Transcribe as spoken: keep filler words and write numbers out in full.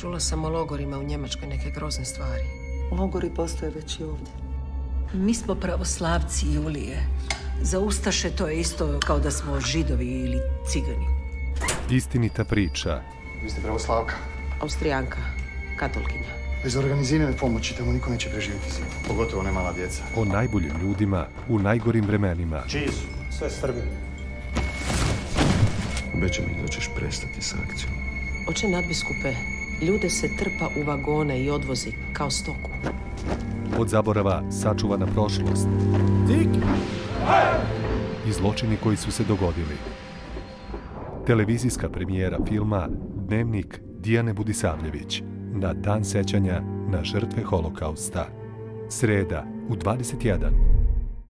Čula sam o logorima u Njemačkoj neke grozne stvari. Logori postoje već i ovdje. Mi smo pravoslavci, Julije. Za ustaše to je isto kao da smo Židovi ili Cigani. Istinita priča. Vi ste pravoslavka? Austrijanka, katolkinja. Bez organizirane pomoći tamo niko neće preživjeti zimu. Pogotovo ne mala djeca. O najboljim ljudima u najgorim vremenima. Čiji su? Sve Srbi. Obećaj mi da ćeš prestati s akcijom. Oče nadbiskupe, ljude se trpa u vagone i odvozi kao stoku. Od zaborava sačuvana prošlost. I zločini koji su se dogodili. Televizijska premijera filma Dnevnik Dijane Budisavljević na Dan sećanja na žrtve Holokausta. Sreda u dvadeset jedan.